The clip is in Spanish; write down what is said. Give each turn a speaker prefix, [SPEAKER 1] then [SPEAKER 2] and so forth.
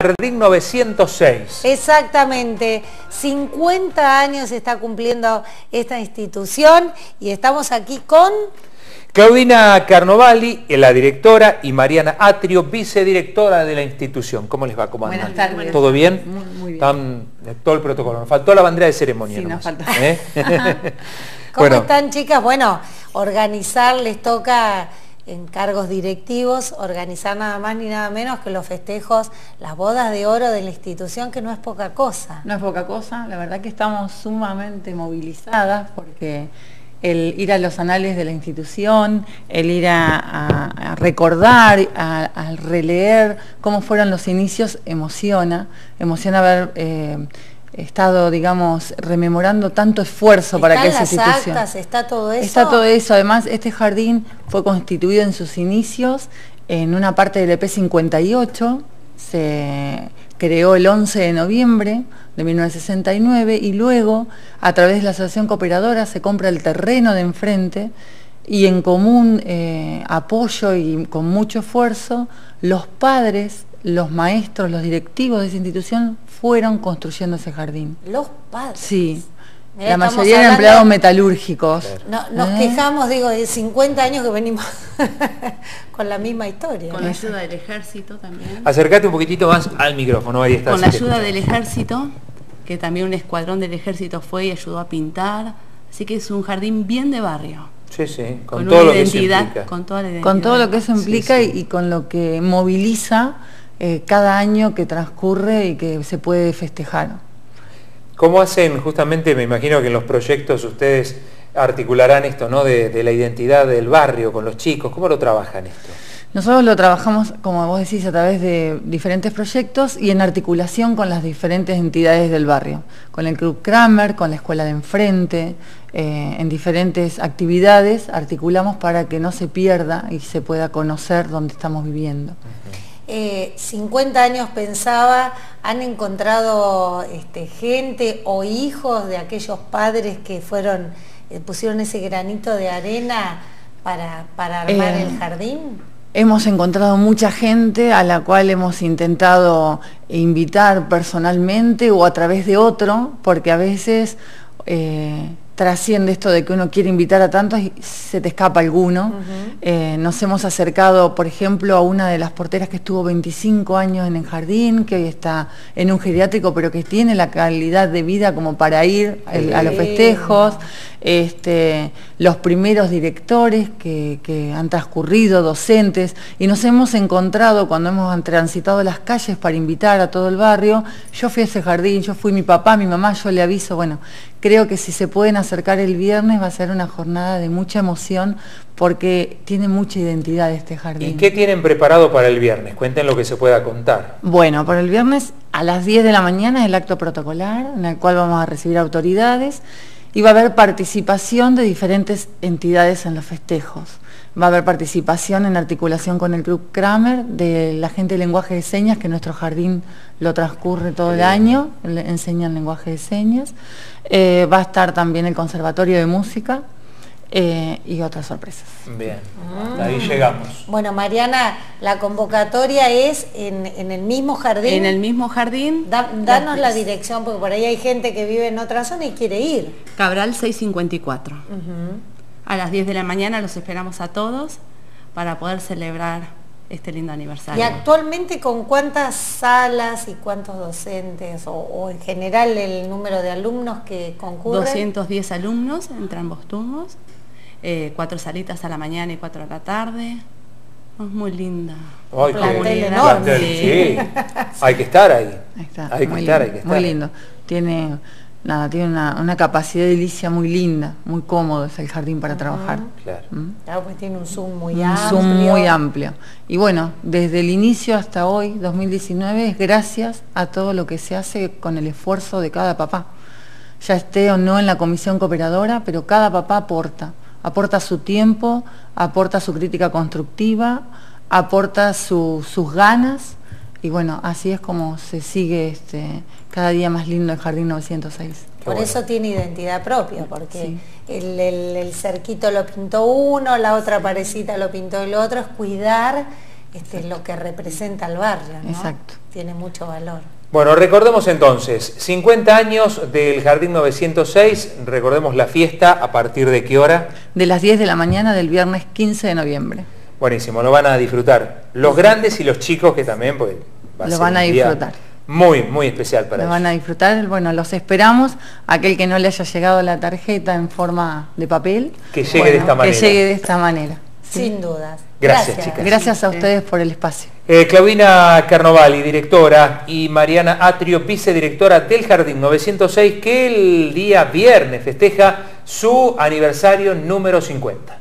[SPEAKER 1] Jardín 906.
[SPEAKER 2] Exactamente, 50 años está cumpliendo esta institución y estamos aquí con...
[SPEAKER 1] Claudina Carnovali, la directora, y Mariana Atrio, vicedirectora de la institución. ¿Cómo les va? ¿Cómo andan?
[SPEAKER 3] Buenas tardes.
[SPEAKER 1] ¿Todo bien?
[SPEAKER 3] Muy bien.
[SPEAKER 1] Están todo el protocolo. Nos faltó la bandera de ceremonia.
[SPEAKER 3] Sí,
[SPEAKER 1] nomás,
[SPEAKER 3] nos faltó.
[SPEAKER 2] ¿Cómo
[SPEAKER 1] Bueno.
[SPEAKER 2] están, chicas? Bueno, organizar les toca en cargos directivos, organizar nada más ni nada menos que los festejos, las bodas de oro de la institución, que no es poca cosa.
[SPEAKER 3] No es poca cosa, la verdad que estamos sumamente movilizadas porque el ir a los anales de la institución, el ir a recordar, a releer cómo fueron los inicios, emociona haber estado, digamos, rememorando tanto esfuerzo para que esa institución...
[SPEAKER 2] ¿Están las actas? ¿Está todo eso?
[SPEAKER 3] Está todo eso. Además, este jardín fue constituido en sus inicios en una parte del EP 58, se creó el 11 de noviembre de 1969 y luego, a través de la Asociación Cooperadora, se compra el terreno de enfrente y en común apoyo y con mucho esfuerzo, los padres, los maestros, los directivos de esa institución fueron construyendo ese jardín.
[SPEAKER 2] Los padres.
[SPEAKER 3] Sí.
[SPEAKER 2] Mirá,
[SPEAKER 3] La
[SPEAKER 2] estamos
[SPEAKER 3] mayoría eran
[SPEAKER 2] hablando...
[SPEAKER 3] empleados metalúrgicos.
[SPEAKER 2] No, nos quejamos, digo, de 50 años que venimos con la misma historia.
[SPEAKER 4] Con la ayuda del ejército también.
[SPEAKER 1] Acércate un poquitito más al micrófono. Ahí está.
[SPEAKER 4] Con la ayuda del ejército, que también un escuadrón del ejército fue y ayudó a pintar. Así que es un jardín bien de barrio.
[SPEAKER 1] Sí, sí, con
[SPEAKER 4] Con
[SPEAKER 1] todo
[SPEAKER 4] una
[SPEAKER 1] lo que eso
[SPEAKER 4] identidad,
[SPEAKER 1] implica.
[SPEAKER 4] con toda la identidad.
[SPEAKER 3] Con todo lo que eso implica
[SPEAKER 1] Sí, sí.
[SPEAKER 3] y con lo que moviliza cada año que transcurre y que se puede festejar.
[SPEAKER 1] ¿Cómo hacen justamente, me imagino que en los proyectos ustedes articularán esto, ¿no? De la identidad del barrio con los chicos? ¿Cómo lo trabajan esto?
[SPEAKER 3] Nosotros lo trabajamos, como vos decís, a través de diferentes proyectos y en articulación con las diferentes entidades del barrio, con el Club Kramer, con la escuela de enfrente, en diferentes actividades articulamos para que no se pierda y se pueda conocer dónde estamos viviendo.
[SPEAKER 2] 50 años pensaba, ¿han encontrado gente o hijos de aquellos padres que fueron, pusieron ese granito de arena para armar el jardín?
[SPEAKER 3] Hemos encontrado mucha gente a la cual hemos intentado invitar personalmente o a través de otro, porque a veces trasciende esto de que uno quiere invitar a tantos y se te escapa alguno. Nos hemos acercado, por ejemplo, a una de las porteras que estuvo 25 años en el jardín, que hoy está en un geriátrico, pero que tiene la calidad de vida como para ir a los festejos. Los primeros directores que han transcurrido, docentes, y nos hemos encontrado cuando hemos transitado las calles para invitar a todo el barrio. Yo fui a ese jardín, yo fui mi papá, mi mamá, yo le aviso, bueno, creo que si se pueden acercar el viernes va a ser una jornada de mucha emoción porque tiene mucha identidad este jardín.
[SPEAKER 1] ¿Y qué tienen preparado para el viernes? Cuenten lo que se pueda contar.
[SPEAKER 3] Bueno, para el viernes a las 10 de la mañana es el acto protocolar en el cual vamos a recibir autoridades y va a haber participación de diferentes entidades en los festejos. Va a haber participación en articulación con el Club Kramer, de la gente de lenguaje de señas, que nuestro jardín lo transcurre todo el año, le enseñan lenguaje de señas. Va a estar también el Conservatorio de Música y otras sorpresas.
[SPEAKER 1] Bien, hasta ahí llegamos.
[SPEAKER 2] Bueno, Mariana, la convocatoria es en el mismo jardín.
[SPEAKER 4] En el mismo jardín.
[SPEAKER 2] Danos la dirección, porque por ahí hay gente que vive en otra zona y quiere ir.
[SPEAKER 4] Cabral 654. A las 10 de la mañana los esperamos a todos para poder celebrar este lindo aniversario.
[SPEAKER 2] ¿Y actualmente con cuántas salas y cuántos docentes o en general el número de alumnos que concurren?
[SPEAKER 4] 210 alumnos entre ambos turnos, 4 salitas a la mañana y 4 a la tarde. Es muy linda.
[SPEAKER 1] Ay,
[SPEAKER 2] plantel
[SPEAKER 1] qué
[SPEAKER 2] enorme.
[SPEAKER 1] plantel, sí. Hay que estar ahí.
[SPEAKER 3] Ahí está,
[SPEAKER 1] Hay que
[SPEAKER 3] muy
[SPEAKER 1] estar,
[SPEAKER 3] lindo,
[SPEAKER 1] hay que estar.
[SPEAKER 3] muy lindo. Tiene una capacidad edilicia muy linda, muy cómodo es el jardín para trabajar.
[SPEAKER 1] Claro.
[SPEAKER 2] Claro, pues tiene un zoom muy
[SPEAKER 3] Un
[SPEAKER 2] amplio.
[SPEAKER 3] zoom muy amplio. Y bueno, desde el inicio hasta hoy, 2019, es gracias a todo lo que se hace con el esfuerzo de cada papá. Ya esté o no en la comisión cooperadora, pero cada papá aporta su tiempo, aporta su crítica constructiva, aporta sus ganas. Y bueno, así es como se sigue cada día más lindo el Jardín 906.
[SPEAKER 2] Por
[SPEAKER 1] bueno.
[SPEAKER 2] eso tiene identidad propia, porque
[SPEAKER 3] Sí.
[SPEAKER 2] el cerquito lo pintó uno, la otra parecita lo pintó el otro, es cuidar lo que representa el barrio, ¿no?
[SPEAKER 3] Exacto.
[SPEAKER 2] Tiene mucho valor.
[SPEAKER 1] Bueno, recordemos entonces, 50 años del Jardín 906, recordemos la fiesta, ¿a partir de qué hora?
[SPEAKER 3] De las 10 de la mañana del viernes 15 de noviembre.
[SPEAKER 1] Buenísimo, lo van a disfrutar los grandes y los chicos que también, pues,
[SPEAKER 3] lo van a disfrutar.
[SPEAKER 1] Muy, muy especial para ellos.
[SPEAKER 3] Lo van a disfrutar, bueno, los esperamos. Aquel que no le haya llegado la tarjeta en forma de papel,
[SPEAKER 1] que llegue de esta manera.
[SPEAKER 3] Que llegue de esta manera.
[SPEAKER 2] ¿Sí? Sin dudas.
[SPEAKER 1] Gracias, chicas.
[SPEAKER 3] Gracias a ustedes por el espacio.
[SPEAKER 1] Claudina Carnovali, directora, y Mariana Atrio, vicedirectora del Jardín 906, que el día viernes festeja su aniversario número 50.